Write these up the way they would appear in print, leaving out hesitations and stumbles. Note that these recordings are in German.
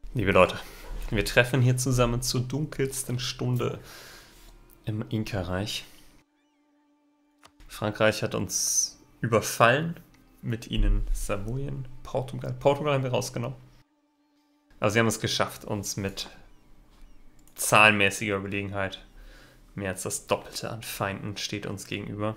Liebe Leute, wir treffen hier zusammen zur dunkelsten Stunde im Inka-Reich. Frankreich hat uns überfallen, mit ihnen Savoyen, Portugal. Portugal haben wir rausgenommen. Aber sie haben es geschafft, uns mit zahlenmäßiger Überlegenheit, mehr als das Doppelte an Feinden steht uns gegenüber.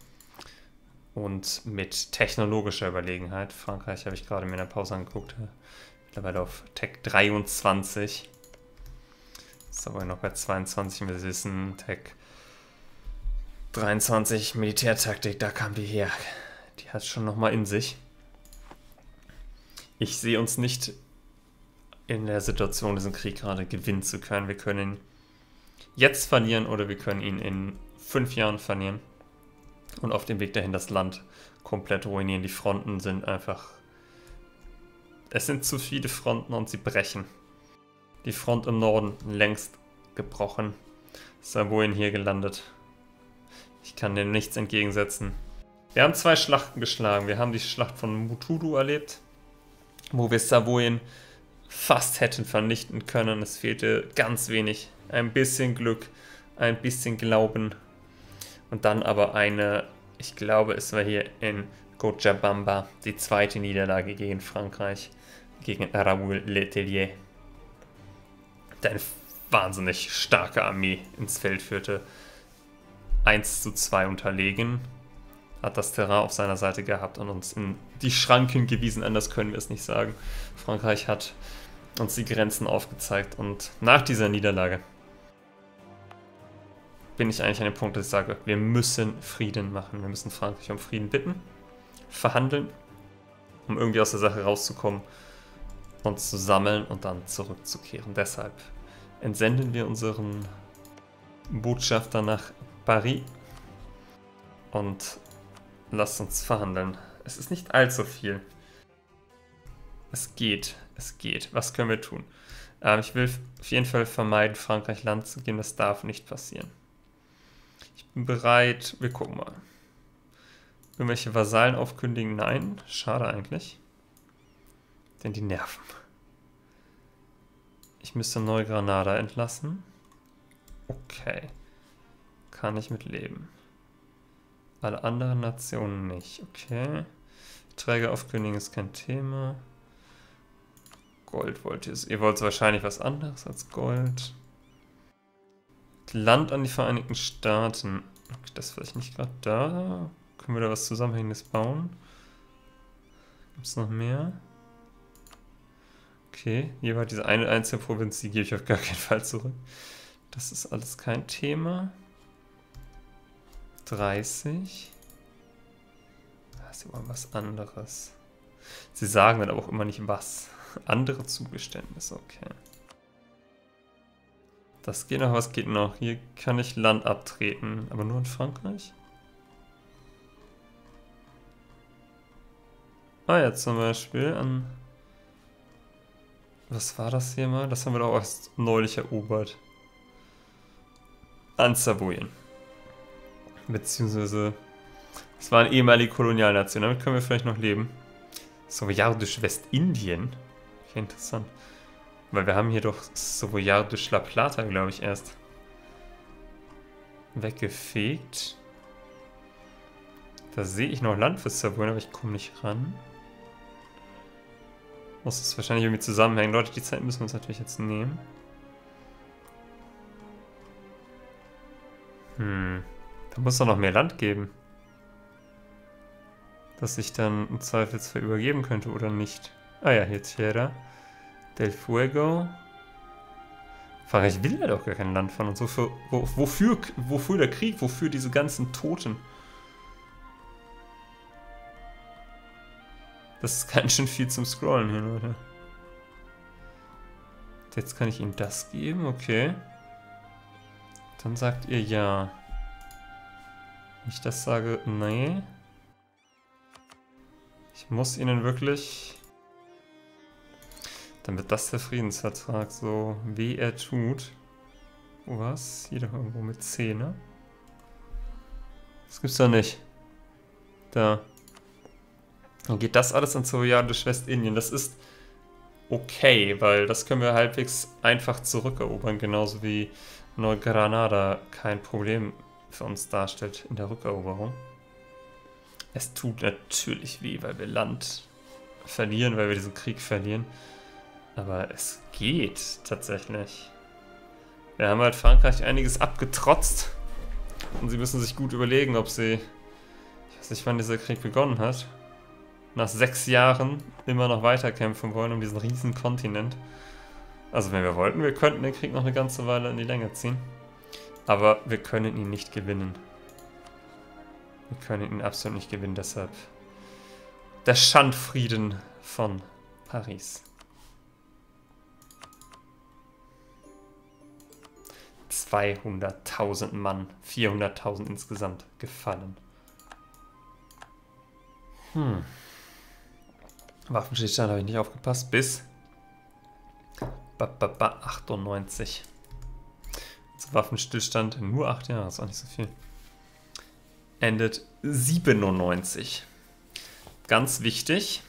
Und mit technologischer Überlegenheit. Frankreich habe ich gerade mir in der Pause angeguckt. Mittlerweile auf Tech 23. Ist aber noch bei 22. Wir wissen, Tech 23 Militärtaktik, da kam die her. Die hat schon nochmal in sich. Ich sehe uns nicht in der Situation, diesen Krieg gerade gewinnen zu können. Wir können ihn jetzt verlieren oder wir können ihn in 5 Jahren verlieren. Und auf dem Weg dahin das Land komplett ruinieren. Die Fronten sind einfach... Es sind zu viele Fronten und sie brechen. Die Front im Norden längst gebrochen. Savoyen hier gelandet. Ich kann dem nichts entgegensetzen. Wir haben 2 Schlachten geschlagen. Wir haben die Schlacht von Mutudu erlebt, wo wir Savoyen fast hätten vernichten können. Es fehlte ganz wenig. Ein bisschen Glück, ein bisschen Glauben. Und dann aber eine, ich glaube, es war hier in Cochabamba, die 2. Niederlage gegen Frankreich, gegen Raoul Letellier, der eine wahnsinnig starke Armee ins Feld führte. 1:2 unterlegen, hat das Terrain auf seiner Seite gehabt und uns in die Schranken gewiesen, anders können wir es nicht sagen. Frankreich hat uns die Grenzen aufgezeigt und nach dieser Niederlage bin ich eigentlich an dem Punkt, dass ich sage, wir müssen Frieden machen. Wir müssen Frankreich um Frieden bitten, verhandeln, um irgendwie aus der Sache rauszukommen, uns zu sammeln und dann zurückzukehren. Deshalb entsenden wir unseren Botschafter nach Paris und lasst uns verhandeln. Es ist nicht allzu viel. Es geht, es geht. Was können wir tun? Ich will auf jeden Fall vermeiden, Frankreich Land zu geben. Das darf nicht passieren. Ich bin bereit. Wir gucken mal. Irgendwelche Vasallen aufkündigen? Nein. Schade eigentlich. Denn die nerven. Ich müsste Neugranada entlassen. Okay. Kann ich mit leben. Alle anderen Nationen nicht. Okay. Träger aufkündigen ist kein Thema. Gold wollt ihr. Ihr wollt wahrscheinlich was anderes als Gold. Land an die Vereinigten Staaten. Okay, das ist vielleicht nicht gerade da. Können wir da was Zusammenhängendes bauen? Gibt es noch mehr? Okay, jeweils diese eine einzelne Provinz, die gebe ich auf gar keinen Fall zurück. Das ist alles kein Thema. 30. Sie wollen was anderes. Sie sagen dann aber auch immer nicht was. Andere Zugeständnisse, okay. Das geht noch, was geht noch? Hier kann ich Land abtreten, aber nur in Frankreich? Ah ja, zum Beispiel an... Was war das hier mal? Das haben wir doch erst neulich erobert. An Savoyen. Beziehungsweise... Es war eine ehemalige Kolonialnation, damit können wir vielleicht noch leben. Savoyardisch Westindien? Okay, interessant. Weil wir haben hier doch Savoyardisch La Plata, glaube ich, erst weggefegt. Da sehe ich noch Land für Savoyen, aber ich komme nicht ran. Muss es wahrscheinlich irgendwie zusammenhängen. Leute, die Zeit müssen wir uns natürlich jetzt nehmen. Da muss doch noch mehr Land geben. Das ich dann im Zweifelsfall übergeben könnte, oder nicht? Ah ja, hier Tierra del Fuego. Frankreich will ja doch gar kein Land von uns. Wofür der Krieg? Wofür diese ganzen Toten? Das ist ganz schön viel zum Scrollen hier, Leute. Jetzt kann ich ihm das geben, okay. Dann sagt ihr ja. Wenn ich das sage, nee. Ich muss ihnen wirklich... Dann wird das der Friedensvertrag, so wie er tut. Oh, was? Hier doch irgendwo mit C, ne? Das gibt's doch nicht. Da. Dann geht das alles an Savoyardisch Westindien. Das ist okay, weil das können wir halbwegs einfach zurückerobern, genauso wie Neugranada kein Problem für uns darstellt in der Rückeroberung. Es tut natürlich weh, weil wir Land verlieren, weil wir diesen Krieg verlieren. Aber es geht tatsächlich. Wir haben halt Frankreich einiges abgetrotzt. Und sie müssen sich gut überlegen, ob sie... Ich weiß nicht, wann dieser Krieg begonnen hat. Nach 6 Jahren immer noch weiterkämpfen wollen um diesen riesen Kontinent. Also wenn wir wollten, wir könnten den Krieg noch eine ganze Weile in die Länge ziehen. Aber wir können ihn nicht gewinnen. Wir können ihn absolut nicht gewinnen, deshalb der Schandfrieden von Paris. 200.000 Mann, 400.000 insgesamt gefallen. Waffenstillstand habe ich nicht aufgepasst, bis 98. Also Waffenstillstand nur 8 Jahre, ist auch nicht so viel. Endet 97. Ganz wichtig.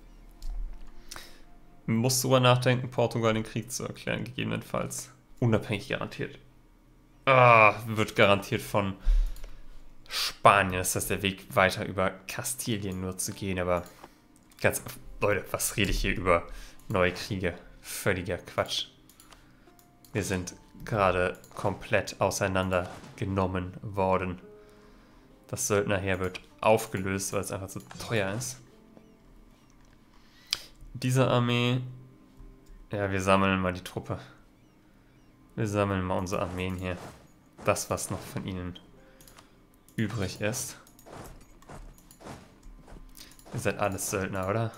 Man muss sogar nachdenken, Portugal den Krieg zu erklären, gegebenenfalls. Unabhängig garantiert. Wird garantiert von Spanien. Das heißt, der Weg weiter über Kastilien nur zu gehen. Aber ganz, Leute, was rede ich hier über neue Kriege? Völliger Quatsch. Wir sind gerade komplett auseinandergenommen worden. Das Söldnerheer wird aufgelöst, weil es einfach zu teuer ist. Diese Armee... Ja, wir sammeln mal die Truppe. Wir sammeln mal unsere Armeen hier. Das, was noch von ihnen übrig ist. Ihr seid alles Söldner, oder?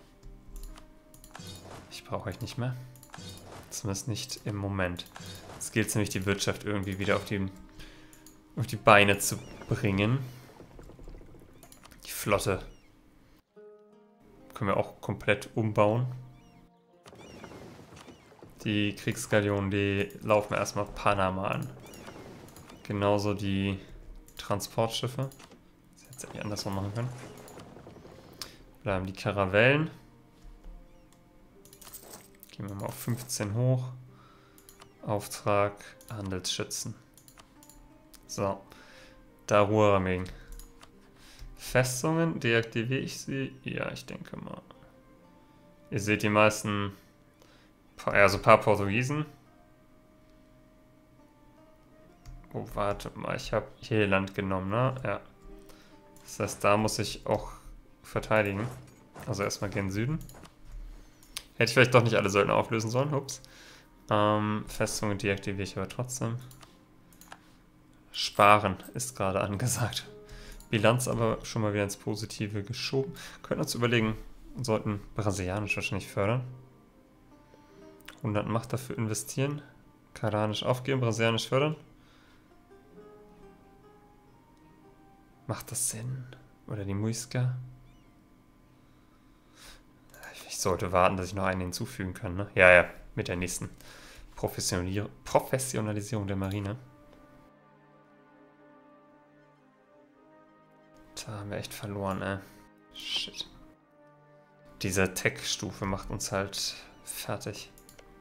Ich brauche euch nicht mehr. Zumindest nicht im Moment. Es gilt nämlich, die Wirtschaft irgendwie wieder auf die Beine zu bringen. Die Flotte können wir auch komplett umbauen. Die Kriegsgalionen, die laufen erstmal Panama an. Genauso die Transportschiffe. Das hätte ich eigentlich andersrum machen können. Bleiben die Karavellen. Gehen wir mal auf 15 hoch. Auftrag Handelsschützen. So. Daruarmeen. Festungen, deaktiviere ich sie? Ja, ich denke mal. Ihr seht die meisten, also ein paar Portugiesen. Oh, warte mal, ich habe hier Land genommen, ne? Ja. Das heißt, da muss ich auch verteidigen. Also erstmal gen Süden. Hätte ich vielleicht doch nicht alle Söldner auflösen sollen, ups. Festungen deaktiviere ich aber trotzdem. Sparen ist gerade angesagt. Bilanz aber schon mal wieder ins Positive geschoben. Können uns überlegen, sollten brasilianisch wahrscheinlich fördern. 100 Macht dafür investieren. Karanisch aufgeben, brasilianisch fördern. Macht das Sinn? Oder die Muisca? Ich sollte warten, dass ich noch einen hinzufügen kann, ne? Ja, ja, mit der nächsten Professionalisierung der Marine. Da haben wir echt verloren, ey. Shit. Diese Tech-Stufe macht uns halt fertig.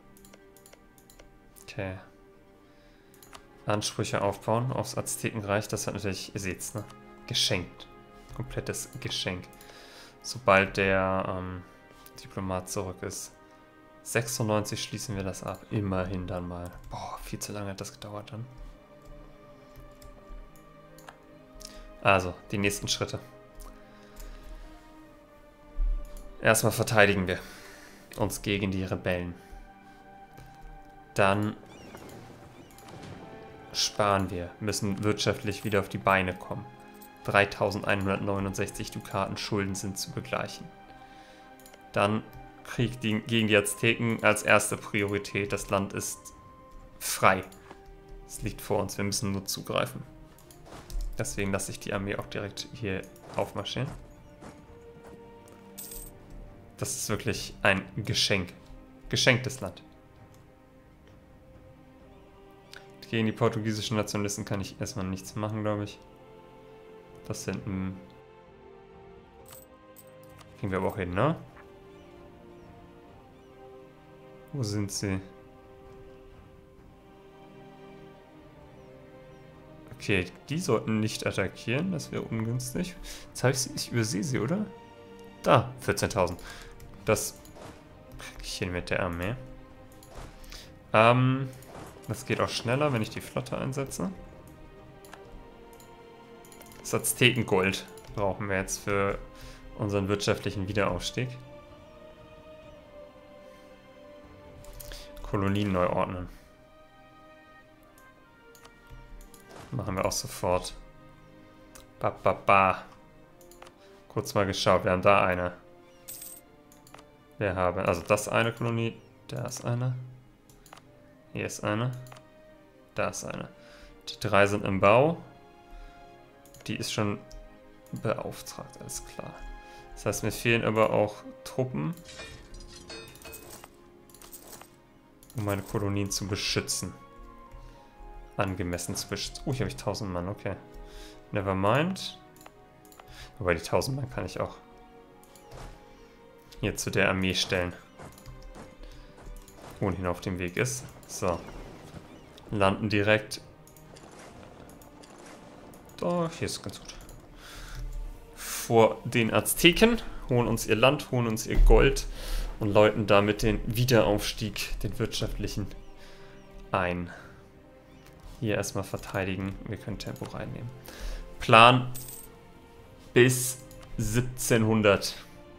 Okay. Ansprüche aufbauen aufs Aztekenreich. Das hat natürlich, ihr seht's, ne? Geschenkt. Komplettes Geschenk. Sobald der Diplomat zurück ist. 96 schließen wir das ab. Immerhin dann mal. Boah, viel zu lange hat das gedauert dann. Also, die nächsten Schritte. Erstmal verteidigen wir uns gegen die Rebellen. Dann sparen wir, müssen wirtschaftlich wieder auf die Beine kommen. 3.169 Dukaten Schulden sind zu begleichen. Dann Krieg gegen die Azteken als erste Priorität. Das Land ist frei. Es liegt vor uns, wir müssen nur zugreifen. Deswegen lasse ich die Armee auch direkt hier aufmarschieren. Das ist wirklich ein Geschenk. Geschenktes Land. Gegen die portugiesischen Nationalisten kann ich erstmal nichts machen, glaube ich. Das sind kriegen wir aber auch hin, ne? Wo sind sie? Okay, die sollten nicht attackieren, das wäre ungünstig. Jetzt habe ich sie, ich übersehe sie, oder? Da, 14.000. Das kriege ich hin mit der Armee. Das geht auch schneller, wenn ich die Flotte einsetze. Das Aztekengold brauchen wir jetzt für unseren wirtschaftlichen Wiederaufstieg. Kolonien neu ordnen. Machen wir auch sofort. Kurz mal geschaut, wir haben da eine. Wir haben, also das eine Kolonie, da ist eine. Hier ist eine. Da ist eine. Die 3 sind im Bau. Die ist schon beauftragt, alles klar. Das heißt, mir fehlen aber auch Truppen, um meine Kolonien zu beschützen. Angemessen zu beschützen. Hier habe ich 1000 Mann, okay. Nevermind. Wobei die 1000 Mann kann ich auch hier zu der Armee stellen. Ohnehin auf dem Weg ist. So. Landen direkt. Da, hier ist ganz gut. Vor den Azteken. Holen uns ihr Land, holen uns ihr Gold und läuten damit den Wiederaufstieg, den wirtschaftlichen, ein. Hier erstmal verteidigen. Wir können Tempo reinnehmen. Plan bis 1700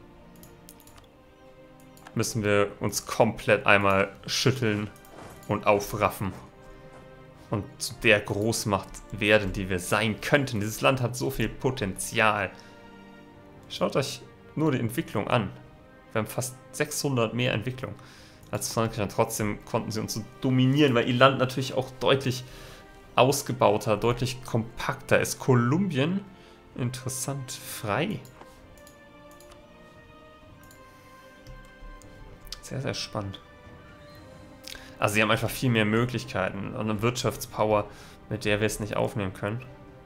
müssen wir uns komplett einmal schütteln und aufraffen. Und zu der Großmacht werden, die wir sein könnten. Dieses Land hat so viel Potenzial. Schaut euch nur die Entwicklung an. Wir haben fast 600 mehr Entwicklung als Frankreich. Und trotzdem konnten sie uns so dominieren, weil ihr Land natürlich auch deutlich ausgebauter, deutlich kompakter ist. Kolumbien, interessant, frei. Sehr, sehr spannend. Also sie haben einfach viel mehr Möglichkeiten und eine Wirtschaftspower, mit der wir es nicht aufnehmen können.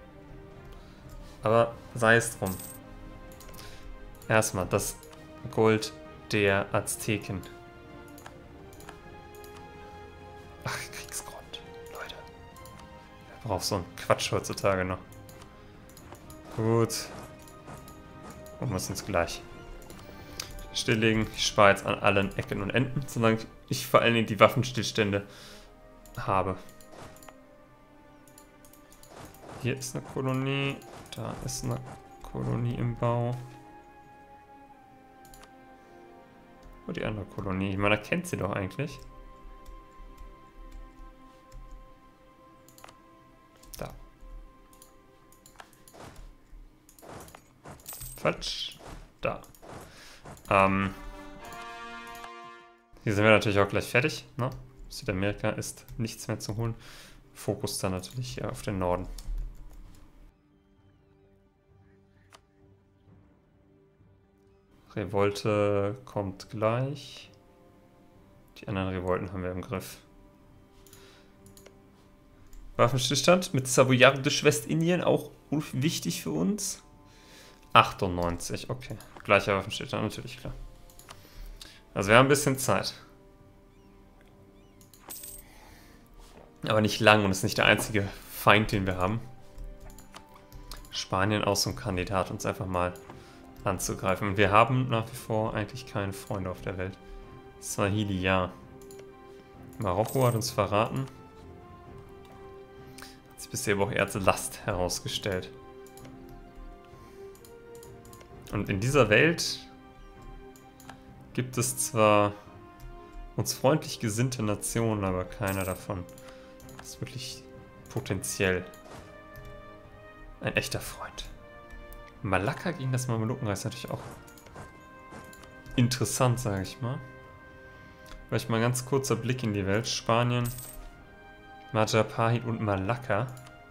Aber sei es drum. Erstmal das Gold der Azteken. Ach, Kriegsgrund, Leute. Wer braucht so einen Quatsch heutzutage noch? Gut. Und wir uns gleich stilllegen. Ich spare jetzt an allen Ecken und Enden, solange ich vor allen Dingen die Waffenstillstände habe. Hier ist eine Kolonie. Da ist eine Kolonie im Bau. Wo die andere Kolonie? Man erkennt sie doch eigentlich. Da. Falsch. Da. Hier sind wir natürlich auch gleich fertig. Ne? Südamerika ist nichts mehr zu holen. Fokus dann natürlich hier auf den Norden. Revolte kommt gleich. Die anderen Revolten haben wir im Griff. Waffenstillstand mit Savoyardisch Westindien, auch wichtig für uns. 98, okay. Gleicher Waffenstillstand, natürlich, klar. Also wir haben ein bisschen Zeit. Aber nicht lang und ist nicht der einzige Feind, den wir haben. Spanien auch so ein Kandidat, uns einfach mal anzugreifen. Und wir haben nach wie vor eigentlich keine Freunde auf der Welt. Swahili, ja. Marokko hat uns verraten. Hat sich bisher aber auch eher als Last herausgestellt. Und in dieser Welt gibt es zwar uns freundlich gesinnte Nationen, aber keiner davon ist wirklich potenziell ein echter Freund. Malakka gegen das Mamelukenreich ist natürlich auch interessant, sage ich mal. Vielleicht mal ein ganz kurzer Blick in die Welt. Spanien, Majapahit und Malakka.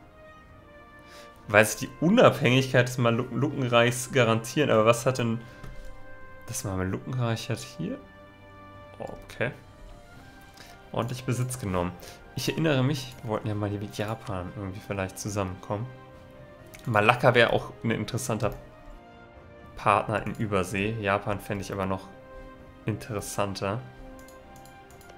Weil sie die Unabhängigkeit des Mamelukenreichs garantieren, aber was hat denn das Mamelukenreich hat hier? Okay. Ordentlich Besitz genommen. Ich erinnere mich, wir wollten ja mal hier mit Japan irgendwie vielleicht zusammenkommen. Malakka wäre auch ein interessanter Partner in Übersee. Japan fände ich aber noch interessanter.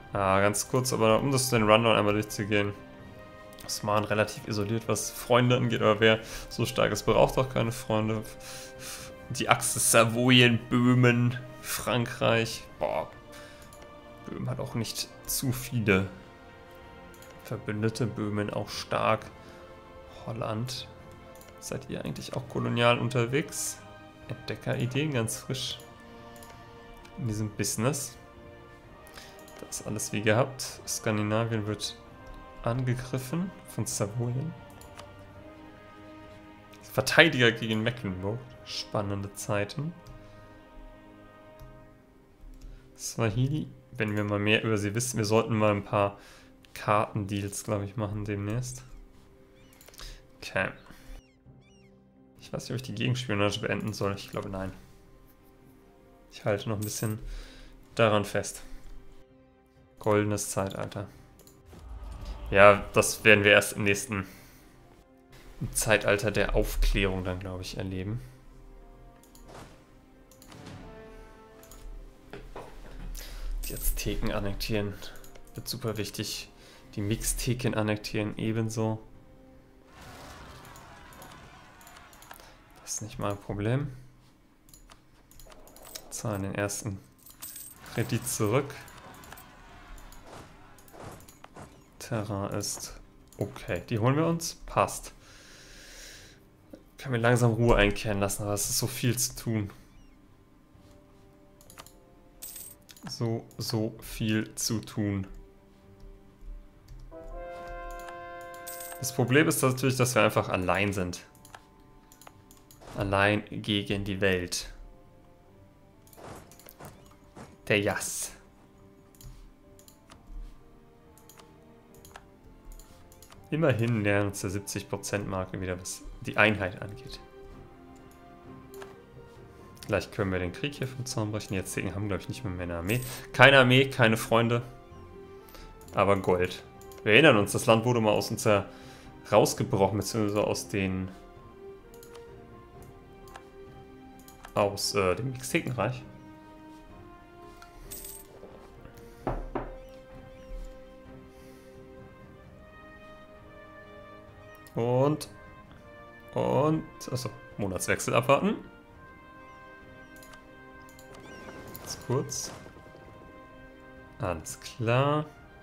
Ganz kurz, aber um das den Rundown einmal durchzugehen. Osman relativ isoliert, was Freunde angeht, aber wer so stark ist, braucht auch keine Freunde. Die Achse Savoyen, Böhmen, Frankreich. Boah, Böhmen hat auch nicht zu viele Verbündete. Böhmen auch stark. Holland. Seid ihr eigentlich auch kolonial unterwegs? Entdeckerideen, ganz frisch in diesem Business. Das ist alles wie gehabt. Skandinavien wird angegriffen von Savoyen. Verteidiger gegen Mecklenburg. Spannende Zeiten. Swahili, wenn wir mal mehr über sie wissen, wir sollten mal ein paar Kartendeals, glaube ich, machen demnächst. Okay. Ich weiß nicht, ob ich die Gegenspionage beenden soll. Ich glaube, nein. Ich halte noch ein bisschen daran fest. Goldenes Zeitalter. Ja, das werden wir erst im nächsten Zeitalter der Aufklärung dann, glaube ich, erleben. Die Azteken annektieren wird super wichtig. Die Mixteken annektieren ebenso. Das ist nicht mal ein Problem. Zahlen den ersten Kredit zurück. Terrain ist okay. Die holen wir uns. Passt. Können wir langsam Ruhe einkehren lassen, aber es ist so viel zu tun. So viel zu tun. Das Problem ist natürlich, dass wir einfach allein sind. Allein gegen die Welt. Der Jas. Immerhin nähern uns der 70%-Marke wieder, was die Einheit angeht. Vielleicht können wir den Krieg hier vom Zaun brechen. Die Azteken haben, glaube ich, nicht mehr eine Armee. Keine Armee, keine Freunde. Aber Gold. Wir erinnern uns, das Land wurde mal aus uns rausgebrochen, beziehungsweise aus den... aus dem Mixtekenreich. Achso, Monatswechsel abwarten. Ganz kurz. Alles klar.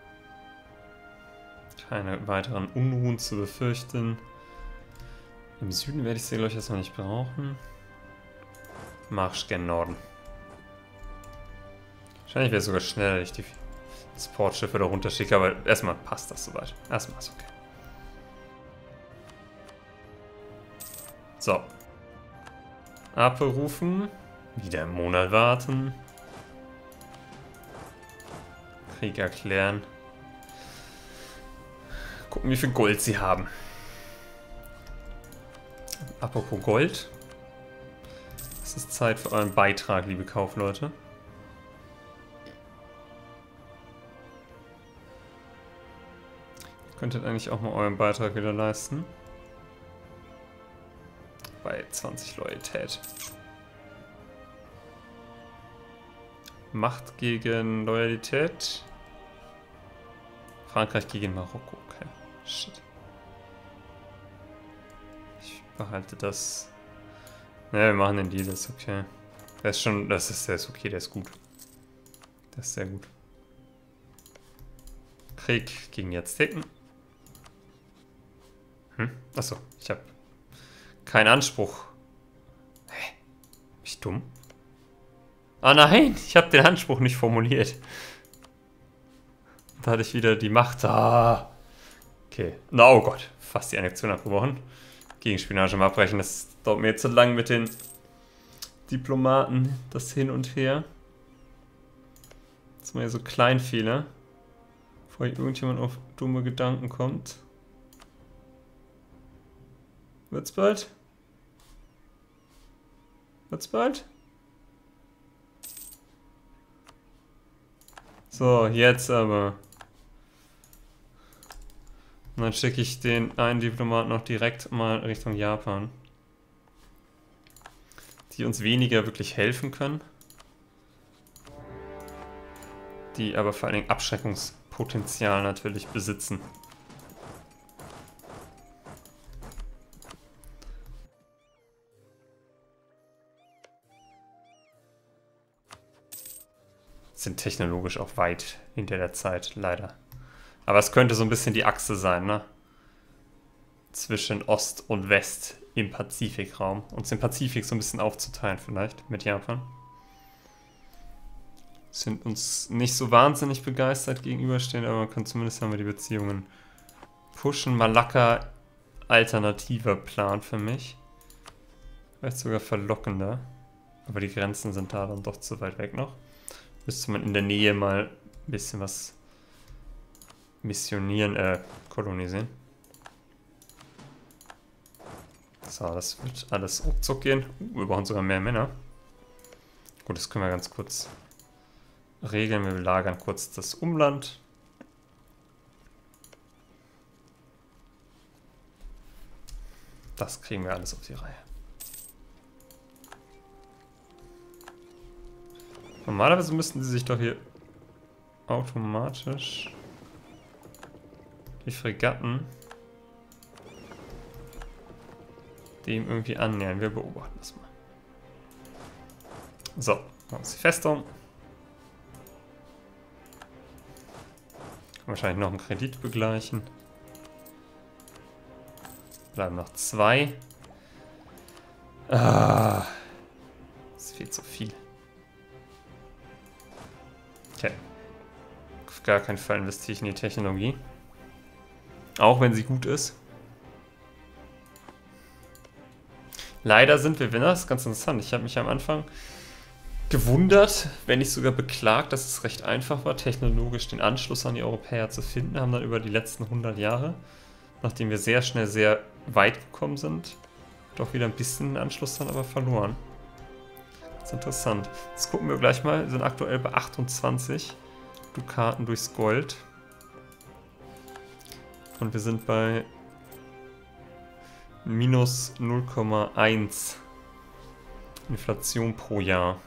Keine weiteren Unruhen zu befürchten. Im Süden werde ich sie, glaube ich, erstmal nicht brauchen. Marsch gen Norden. Wahrscheinlich wäre es sogar schneller, dass ich die Supportschiffe da runterschicke, aber erstmal passt das soweit. Erstmal ist okay. So. Abberufen. Wieder einen Monat warten. Krieg erklären. Gucken, wie viel Gold sie haben. Apropos Gold. Es ist Zeit für euren Beitrag, liebe Kaufleute. Ihr könntet eigentlich auch mal euren Beitrag wieder leisten. Bei 20 Loyalität. Macht gegen Loyalität. Frankreich gegen Marokko. Okay. Shit. Ich behalte das. Ne, wir machen den Deal, das ist okay. Der ist schon, der ist okay, der ist gut. Der ist sehr gut. Krieg gegen die Azteken. Achso, ich habe keinen Anspruch. Hä? Bin ich dumm? Ah nein, ich habe den Anspruch nicht formuliert. Da hatte ich wieder die Macht. Ah. Okay. Na, oh Gott. Fast die Annexion abgebrochen. Gegenspionage mal abbrechen. Das dauert mir jetzt zu lang mit den Diplomaten. Das Hin und Her. Das ist mal hier so Kleinfehler. Bevor irgendjemand auf dumme Gedanken kommt. Wird's bald? Wird's bald? So, jetzt aber. Und dann schicke ich den einen Diplomat noch direkt mal Richtung Japan. Die uns weniger wirklich helfen können. die aber vor allen Dingen Abschreckungspotenzial natürlich besitzen. Sind technologisch auch weit hinter der Zeit, leider. Aber es könnte so ein bisschen die Achse sein, ne? Zwischen Ost und West im Pazifikraum. Uns den Pazifik so ein bisschen aufzuteilen vielleicht mit Japan. Sind uns nicht so wahnsinnig begeistert gegenüberstehen, aber man kann zumindest haben wir die Beziehungen pushen. Malakka, alternativer Plan für mich. Vielleicht sogar verlockender. Aber die Grenzen sind da dann doch zu weit weg noch. Müsste man in der Nähe mal ein bisschen was missionieren, kolonisieren. So, das wird alles ruckzuck gehen. Wir brauchen sogar mehr Männer. Gut, das können wir ganz kurz regeln. Wir belagern kurz das Umland. Das kriegen wir alles auf die Reihe. Normalerweise müssten sie sich doch hier automatisch die Fregatten dem irgendwie annähern. Wir beobachten das mal. So, machen uns die Festung. Wahrscheinlich noch einen Kredit begleichen. Bleiben noch 2. Ah, es fehlt so viel. Okay. Auf gar keinen Fall investiere ich in die Technologie. Auch wenn sie gut ist. Leider sind wir Winner. Das ist ganz interessant. Ich habe mich am Anfang gewundert, wenn nicht sogar beklagt, dass es recht einfach war, technologisch den Anschluss an die Europäer zu finden. Haben dann über die letzten 100 Jahre, nachdem wir sehr schnell sehr weit gekommen sind, doch wieder ein bisschen den Anschluss dann aber verloren. Das ist interessant. Jetzt gucken wir gleich mal. Wir sind aktuell bei 28 Dukaten durchs Gold. Und wir sind bei minus 0,1 Inflation pro Jahr.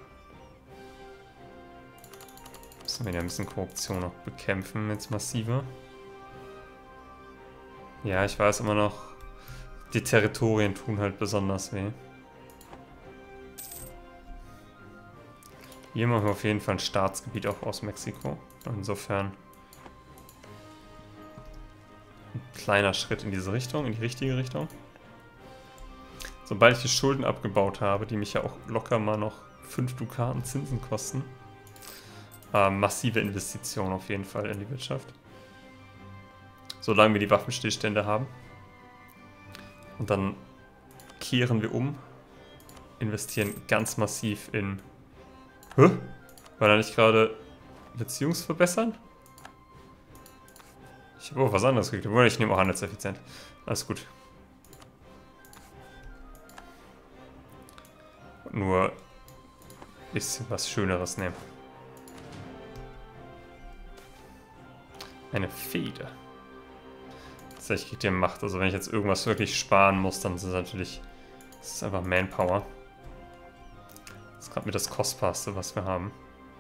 Müssen wir ja ein bisschen Korruption noch bekämpfen, jetzt massiver. Ja, ich weiß immer noch, die Territorien tun halt besonders weh. Hier machen wir auf jeden Fall ein Staatsgebiet auch aus Mexiko. Insofern ein kleiner Schritt in diese Richtung, in die richtige Richtung. Sobald ich die Schulden abgebaut habe, die mich ja auch locker mal noch 5 Dukaten Zinsen kosten, massive Investitionen auf jeden Fall in die Wirtschaft. Solange wir die Waffenstillstände haben. Und dann kehren wir um, investieren ganz massiv in... Hä? War da nicht gerade Beziehungsverbessern? Ich habe auch was anderes gekriegt. Ich nehme auch handelseffizient. Alles gut. Nur ein bisschen was Schöneres nehmen. Eine Feder. Tatsächlich kriegt ihr Macht. Also wenn ich jetzt irgendwas wirklich sparen muss, dann ist es natürlich... Das ist einfach Manpower. Das ist gerade mit das Kostbarste, was wir haben.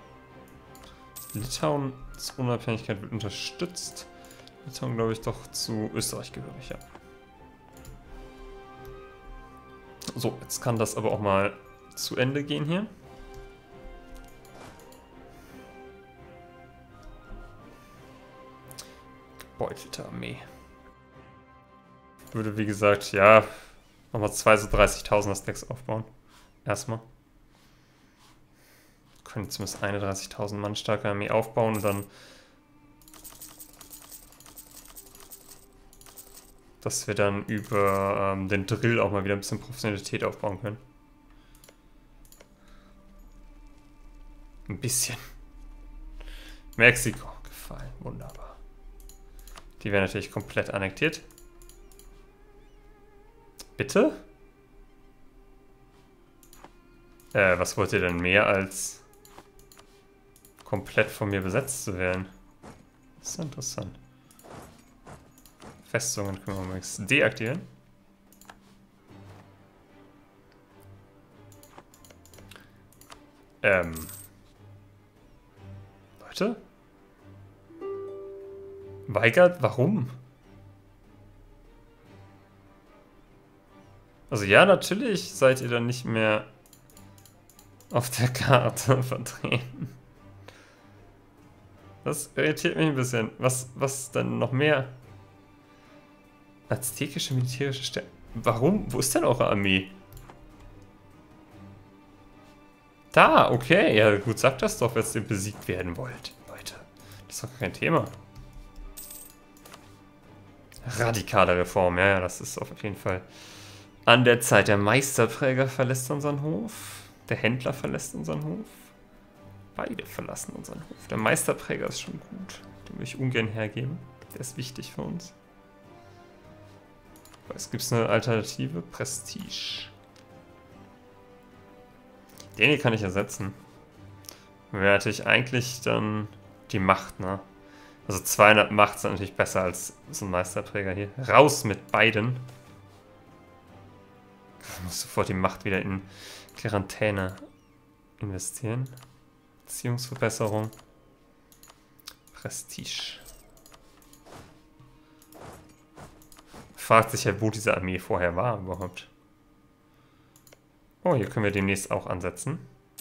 Litauens Unabhängigkeit wird unterstützt. Litauen, glaube ich, doch zu Österreich gehörig, ja. So, jetzt kann das aber auch mal zu Ende gehen hier. Gebeutelte Armee. Ich würde, wie gesagt, ja, nochmal 2 so 30.000er Stacks aufbauen. Erstmal. Können zumindest eine 30.000 Mann starke Armee aufbauen und dann, dass wir dann über den Drill auch mal wieder ein bisschen Professionalität aufbauen können. Ein bisschen. Mexiko gefallen, wunderbar. Die werden natürlich komplett annektiert. Bitte? Was wollt ihr denn mehr als komplett von mir besetzt zu werden? Das ist interessant. Festungen können wir mal deaktivieren. Leute, Leute? Weigert? Warum? Also ja, natürlich seid ihr dann nicht mehr auf der Karte vertreten. Das irritiert mich ein bisschen. Was dann noch mehr? Aztekische militärische Stärke. Warum? Wo ist denn eure Armee? Da, okay. Ja gut, sagt das doch, wenn ihr besiegt werden wollt. Leute, das ist doch kein Thema. Radikale Reform, ja, das ist auf jeden Fall an der Zeit. Der Meisterpräger verlässt unseren Hof. Der Händler verlässt unseren Hof. Beide verlassen unseren Hof. Der Meisterpräger ist schon gut. Den will ich ungern hergeben. Der ist wichtig für uns. Es gibt eine Alternative. Prestige. Den hier kann ich ersetzen. Wäre natürlich eigentlich dann die Macht, ne? Also 200 Macht ist natürlich besser als so ein Meisterpräger hier. Raus mit beiden. Ich muss sofort die Macht wieder in Quarantäne investieren. Beziehungsverbesserung. Prestige. Fragt sich ja, wo diese Armee vorher war überhaupt. Oh, hier können wir demnächst auch ansetzen.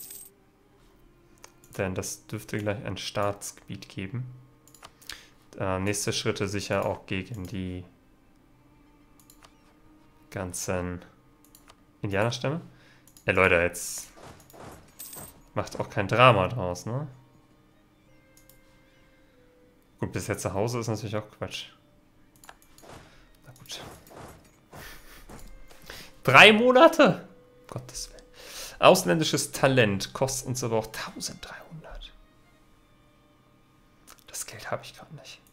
Denn das dürfte gleich ein Staatsgebiet geben. Nächste Schritte sicher auch gegen die ganzen Indianerstämme. Ja, Leute, jetzt macht auch kein Drama draus, ne? Gut, bis jetzt zu Hause ist natürlich auch Quatsch. Na gut. 3 Monate! Gottes Willen. Ausländisches Talent kostet uns aber auch 1300. Das Geld habe ich gerade nicht.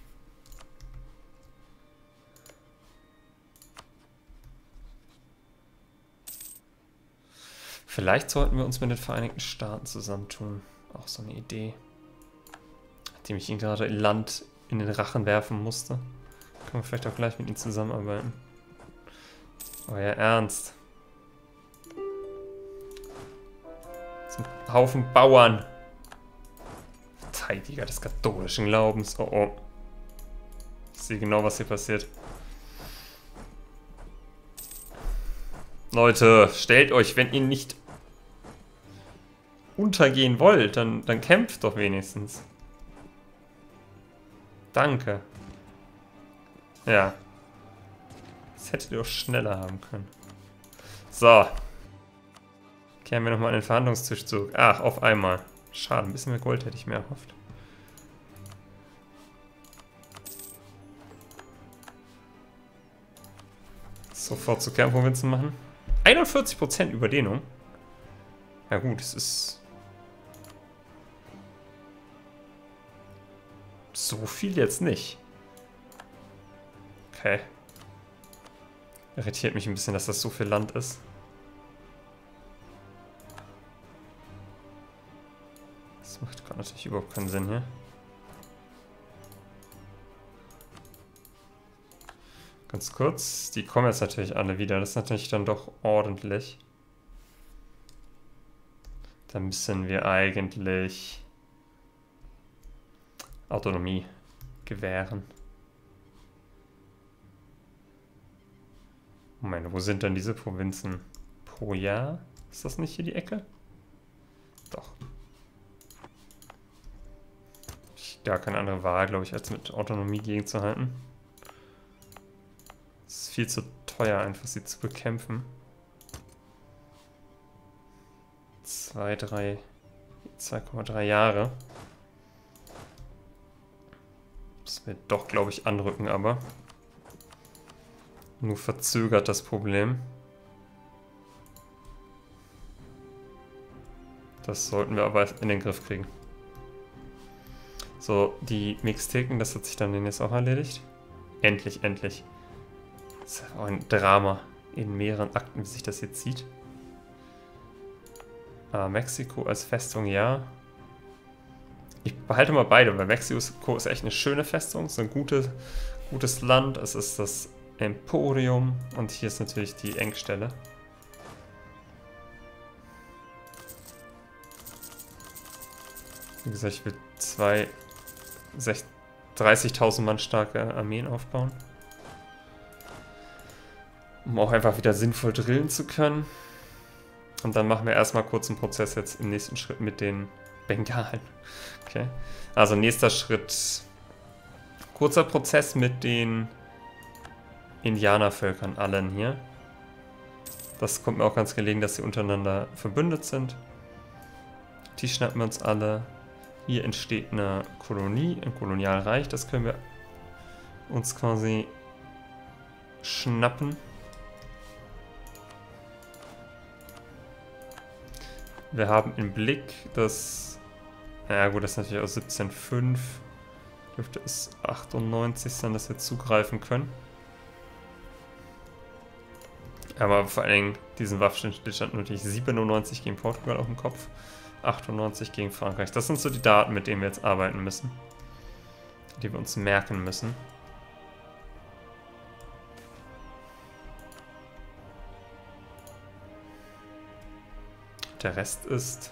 Vielleicht sollten wir uns mit den Vereinigten Staaten zusammentun. Auch so eine Idee. Nachdem ich ihn gerade Land in den Rachen werfen musste. Können wir vielleicht auch gleich mit ihm zusammenarbeiten. Euer Ernst. So ein Haufen Bauern. Verteidiger des katholischen Glaubens. Oh oh. Ich sehe genau, was hier passiert. Leute, stellt euch, wenn ihr nicht untergehen wollt, dann kämpft doch wenigstens. Danke. Ja. Das hättet ihr doch schneller haben können. So. Kehren wir nochmal an den Verhandlungstisch zurück. Ach, auf einmal. Schade, ein bisschen mehr Gold hätte ich mir erhofft. Sofort zu Kernprovinzen machen. 41% Überdehnung. Ja gut, es ist so viel jetzt nicht. Okay. Irritiert mich ein bisschen, dass das so viel Land ist. Das macht gerade natürlich überhaupt keinen Sinn hier. Ganz kurz, die kommen jetzt natürlich alle wieder. Das ist natürlich dann doch ordentlich. Da müssen wir eigentlich Autonomie gewähren. Moment, wo sind denn diese Provinzen? Pro Jahr? Ist das nicht hier die Ecke? Doch. Gar keine andere Wahl, glaube ich, als mit Autonomie gegenzuhalten. Es ist viel zu teuer, einfach sie zu bekämpfen. 2,3 Jahre. Das wird doch, glaube ich, anrücken, aber nur verzögert das Problem. Das sollten wir aber in den Griff kriegen. So, die Mixteken, das hat sich dann jetzt auch erledigt. Endlich, endlich. Das ist auch ein Drama in mehreren Akten, wie sich das jetzt sieht. Mexiko als Festung, ja. Ich behalte mal beide, weil Mexiko ist echt eine schöne Festung. Es ist ein gutes Land. Es ist das Emporium. Und hier ist natürlich die Engstelle. Wie gesagt, ich will 30.000 Mann starke Armeen aufbauen. Um auch einfach wieder sinnvoll drillen zu können. Und dann machen wir erstmal kurz einen Prozess jetzt im nächsten Schritt mit den Bengalen. Okay. Also nächster Schritt. Kurzer Prozess mit den Indianervölkern allen hier. Das kommt mir auch ganz gelegen, dass sie untereinander verbündet sind. Die schnappen wir uns alle. Hier entsteht eine Kolonie, ein Kolonialreich. Das können wir uns quasi schnappen. Wir haben im Blick, dass... Ja gut, das ist natürlich aus 17,5. Dürfte es 98 sein, dass wir zugreifen können. Aber vor allen Dingen diesen Waffenstillstand natürlich 97 gegen Portugal auf dem Kopf. 98 gegen Frankreich. Das sind so die Daten, mit denen wir jetzt arbeiten müssen. Die wir uns merken müssen. Der Rest ist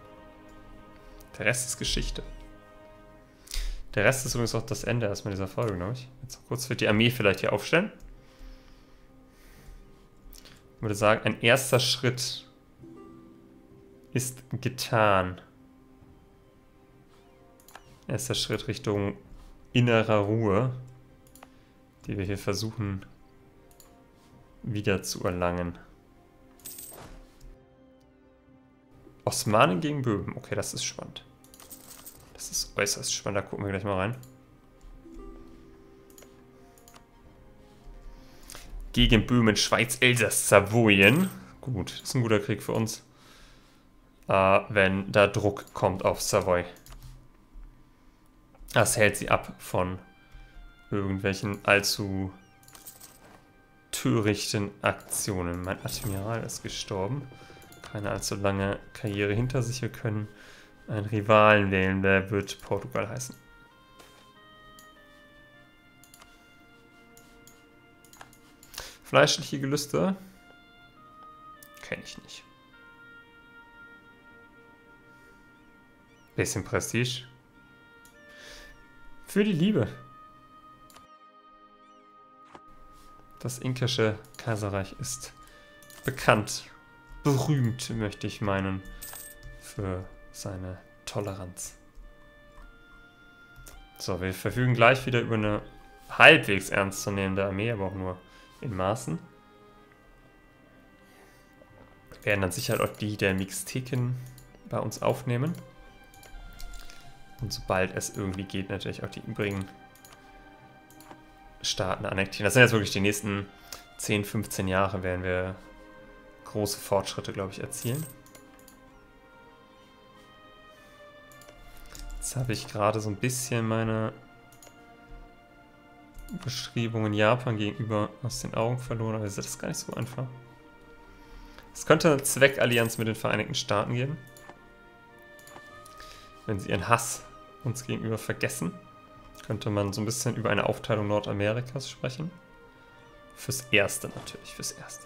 Geschichte. Der Rest ist übrigens auch das Ende erstmal dieser Folge, glaube ich. Jetzt noch kurz wird die Armee vielleicht hier aufstellen. Ich würde sagen, ein erster Schritt ist getan. Erster Schritt Richtung innerer Ruhe, die wir hier versuchen wieder zu erlangen. Osmanen gegen Böhmen. Okay, das ist spannend. Das ist äußerst spannend. Da gucken wir gleich mal rein. Gegen Böhmen, Schweiz, Elsass, Savoyen. Gut, das ist ein guter Krieg für uns. Wenn da Druck kommt auf Savoy. Das hält sie ab von irgendwelchen allzu törichten Aktionen. Mein Admiral ist gestorben. Keine allzu lange Karriere hinter sich. Wir können einen Rivalen wählen. Der wird Portugal heißen. Fleischliche Gelüste? Kenne ich nicht. Bisschen Prestige. Für die Liebe. Das inkische Kaiserreich ist bekannt. Berühmt, möchte ich meinen, für seine Toleranz. So, wir verfügen gleich wieder über eine halbwegs ernstzunehmende Armee, aber auch nur in Maßen. Wir werden dann sicher auch die der Mixteken bei uns aufnehmen. Und sobald es irgendwie geht, natürlich auch die übrigen Staaten annektieren. Das sind jetzt wirklich die nächsten 10, 15 Jahre, werden wir große Fortschritte, glaube ich, erzielen. Jetzt habe ich gerade so ein bisschen meine Beschreibungen Japan gegenüber aus den Augen verloren, aber das ist gar nicht so einfach. Es könnte eine Zweckallianz mit den Vereinigten Staaten geben. Wenn sie ihren Hass uns gegenüber vergessen, könnte man so ein bisschen über eine Aufteilung Nordamerikas sprechen. Fürs Erste natürlich, fürs Erste.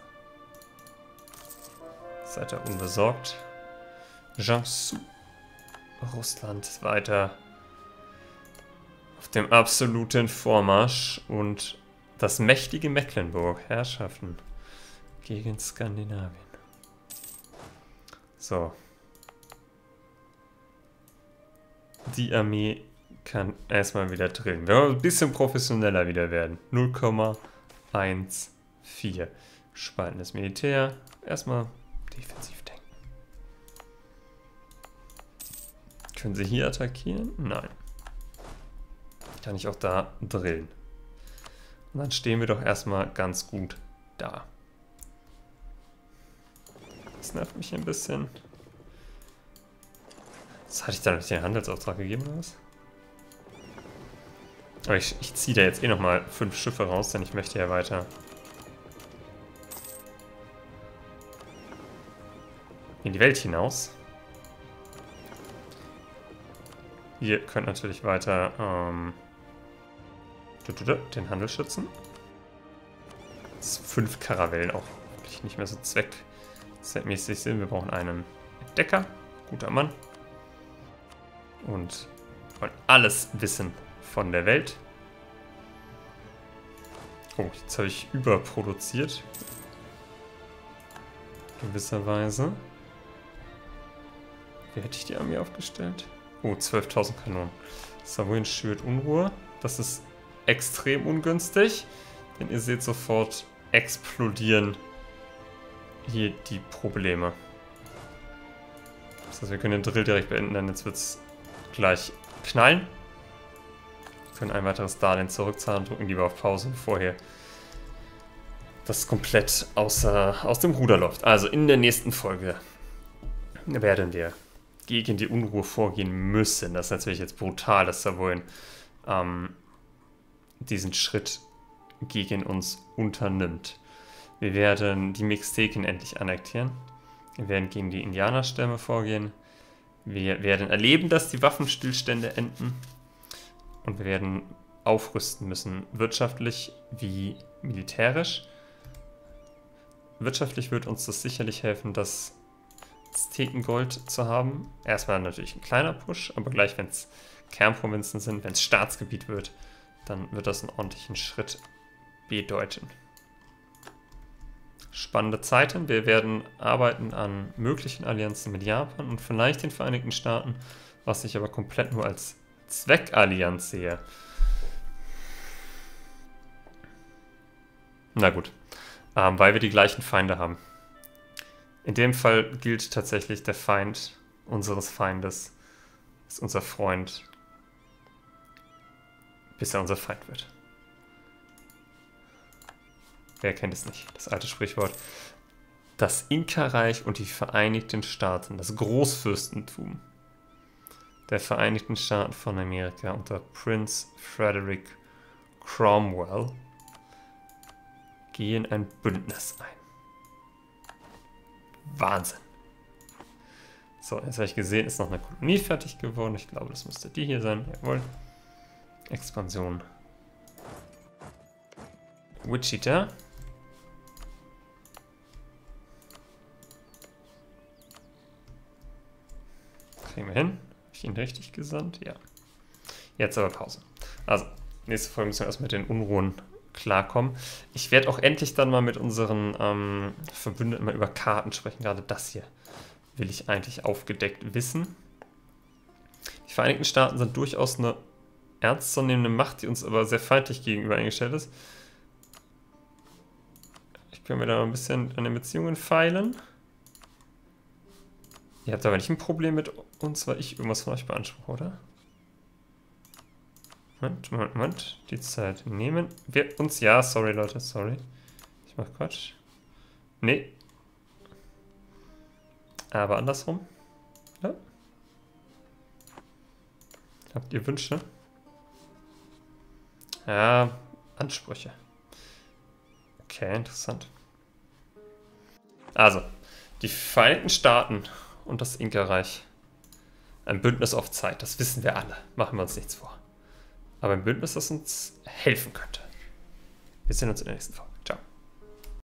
Seid ihr unbesorgt. Jiangsu. Russland weiter auf dem absoluten Vormarsch und das mächtige Mecklenburg Herrschaften gegen Skandinavien. So. Die Armee kann erstmal wieder drillen. Wir wollen ein bisschen professioneller wieder werden. 0,14. Spaltendes Militär. Erstmal defensiv denken. Können sie hier attackieren? Nein. Kann ich auch da drillen. Und dann stehen wir doch erstmal ganz gut da. Das nervt mich ein bisschen. Was hatte ich da nicht den Handelsauftrag gegeben oder was? Aber ich ziehe da jetzt eh nochmal 5 Schiffe raus, denn ich möchte ja weiter in die Welt hinaus. Ihr könnt natürlich weiter den Handel schützen. Das 5 Karavellen auch wirklich nicht mehr so zweckmäßig sind. Wir brauchen einen Entdecker. Guter Mann. und wollen alles wissen von der Welt. Oh, jetzt habe ich überproduziert. Gewisserweise. Wie hätte ich die Armee aufgestellt? Oh, 12.000 Kanonen. Savoyen schürt Unruhe. Das ist extrem ungünstig. Denn ihr seht sofort explodieren hier die Probleme. Das heißt, wir können den Drill direkt beenden, denn jetzt wird es gleich knallen. Wir können ein weiteres Darlehen zurückzahlen, drücken lieber auf Pause, bevor hier das komplett aus dem Ruder läuft. Also in der nächsten Folge werden wir gegen die Unruhe vorgehen müssen. Das ist natürlich jetzt brutal, dass Savoyen diesen Schritt gegen uns unternimmt. Wir werden die Mixteken endlich annektieren. Wir werden gegen die Indianerstämme vorgehen. Wir werden erleben, dass die Waffenstillstände enden. Und wir werden aufrüsten müssen, wirtschaftlich wie militärisch. Wirtschaftlich wird uns das sicherlich helfen, das Aztekengold zu haben. Erstmal natürlich ein kleiner Push, aber gleich, wenn es Kernprovinzen sind, wenn es Staatsgebiet wird, dann wird das einen ordentlichen Schritt bedeuten. Spannende Zeiten. Wir werden arbeiten an möglichen Allianzen mit Japan und vielleicht den Vereinigten Staaten, was ich aber komplett nur als Zweckallianz sehe. Na gut, weil wir die gleichen Feinde haben. In dem Fall gilt tatsächlich, der Feind unseres Feindes ist unser Freund, bis er unser Feind wird. Wer kennt es nicht? Das alte Sprichwort. Das Inka-Reich und die Vereinigten Staaten, das Großfürstentum der Vereinigten Staaten von Amerika unter Prince Frederick Cromwell gehen ein Bündnis ein. Wahnsinn. So, jetzt habe ich gesehen, ist noch eine Kolonie fertig geworden. Ich glaube, das müsste die hier sein. Jawohl. Expansion. Wichita. Kriegen wir hin. Habe ich ihn richtig gesandt? Ja. Jetzt aber Pause. Also, nächste Folge müssen wir erst mit den Unruhen klarkommen. Ich werde auch endlich dann mal mit unseren Verbündeten mal über Karten sprechen. Gerade das hier will ich eigentlich aufgedeckt wissen. Die Vereinigten Staaten sind durchaus eine ernstzunehmende Macht, die uns aber sehr feindlich gegenüber eingestellt ist. Ich kann mir da ein bisschen an den Beziehungen feilen. Ihr habt aber nicht ein Problem mit uns, weil ich irgendwas von euch beanspruche, oder? Moment. Die Zeit nehmen wir uns. Ja, sorry, Leute, sorry. Ich mach Quatsch. Nee. Aber andersrum. Ja. Habt ihr Wünsche? Ja, Ansprüche. Okay, interessant. Also, die Vereinigten Staaten und das Inka-Reich. Ein Bündnis auf Zeit, das wissen wir alle. Machen wir uns nichts vor. Aber ein Bündnis, das uns helfen könnte. Wir sehen uns in der nächsten Folge.